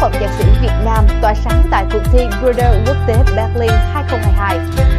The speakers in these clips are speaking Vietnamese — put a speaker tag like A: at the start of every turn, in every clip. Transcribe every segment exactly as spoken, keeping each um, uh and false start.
A: phẩm nhạc sĩ Việt Nam tỏa sáng tại cuộc thi Bruder Quốc tế Berlin hai không hai hai.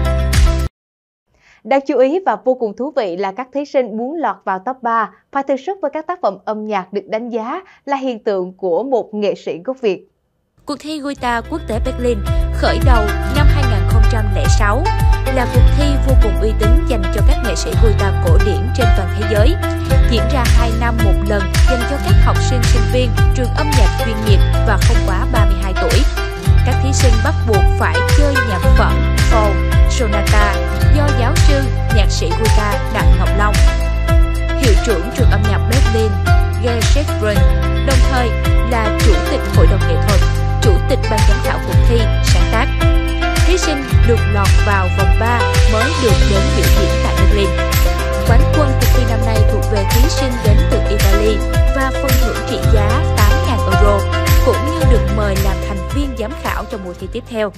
A: Đáng chú ý và vô cùng thú vị là các thí sinh muốn lọt vào top ba phải thử sức với các tác phẩm âm nhạc được đánh giá là hiện tượng của một nghệ sĩ gốc Việt.
B: Cuộc thi Guitar Quốc tế Berlin khởi đầu năm hai nghìn không trăm lẻ sáu là cuộc thi vô cùng uy tín dành cho các nghệ sĩ guitar cổ điển trên toàn thế giới. Diễn ra hai năm một lần dành cho các học sinh sinh viên trường âm nhạc chuyên nghiệp và không quá ba mươi hai tuổi. Các thí sinh bắt buộc phải chơi nhạc phẩm Fall Sonata do giáo sư nhạc sĩ guitar Đặng Ngọc Long, hiệu trưởng trường âm nhạc Berlin Gershwin, đồng thời là chủ tịch hội đồng nghệ thuật, chủ tịch ban giám khảo cuộc thi sáng tác. Thí sinh được lọt vào vòng ba mới được đến biểu diễn tại Berlin. Quán quân cuộc thi năm nay thuộc về thí sinh đến từ Italy và phần thưởng trị giá tám nghìn euro, cũng như được mời làm thành viên giám khảo trong mùa thi tiếp theo.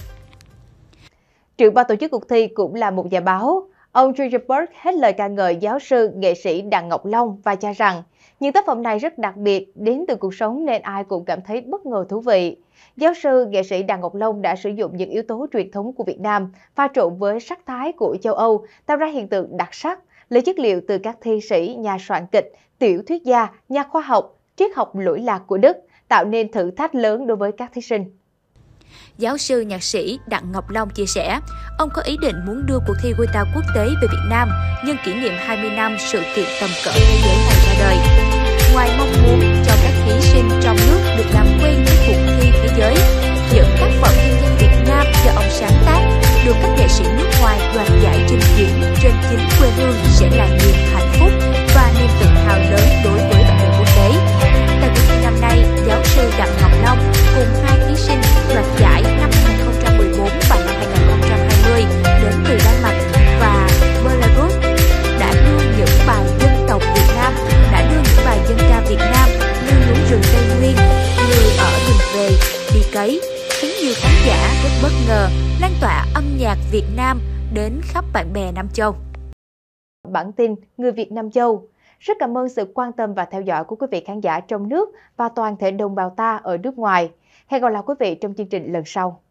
A: Trưởng ban tổ chức cuộc thi cũng là một nhà báo. Ông Giuseberg hết lời ca ngợi giáo sư nghệ sĩ Đặng Ngọc Long và cho rằng những tác phẩm này rất đặc biệt, đến từ cuộc sống nên ai cũng cảm thấy bất ngờ thú vị. Giáo sư nghệ sĩ Đặng Ngọc Long đã sử dụng những yếu tố truyền thống của Việt Nam pha trộn với sắc thái của châu Âu, tạo ra hiện tượng đặc sắc, lấy chất liệu từ các thi sĩ, nhà soạn kịch, tiểu thuyết gia, nhà khoa học, triết học lỗi lạc của Đức, tạo nên thử thách lớn đối với các thí sinh.
B: Giáo sư nhạc sĩ Đặng Ngọc Long chia sẻ, ông có ý định muốn đưa cuộc thi Guitar quốc tế về Việt Nam nhân kỷ niệm hai mươi năm sự kiện tầm cỡ thế giới này ra đời. Ngoài mong muốn cho các thí sinh trong nước được làm quen với cuộc thi thế giới, những tác phẩm nhân dân Việt Nam do ông sáng tác được các nghệ sĩ nước ngoài đoạt giải trình diễn trên chính quê hương sẽ là niềm hạnh phúc và niềm tự hào lớn đối với bạn bè quốc tế. Tại cuộc thi năm nay, giáo sư Đặng Ngọc Long cùng hai thí sinh đoạt giải năm hai nghìn không trăm mười bốn và năm hai nghìn không trăm hai mươi đến từ Đan Mạch và Belarus đã đưa những bài dân tộc Việt Nam, đã đưa những bài dân ca Việt Nam như núi rừng Tây Nguyên, người ở rừng về, đi cấy, khiến nhiều khán giả rất bất ngờ, lan tỏa âm nhạc Việt Nam đến khắp bạn bè Nam Châu.
A: Bản tin Người Việt Nam Châu. Rất cảm ơn sự quan tâm và theo dõi của quý vị khán giả trong nước và toàn thể đồng bào ta ở nước ngoài. Hẹn gặp lại quý vị trong chương trình lần sau.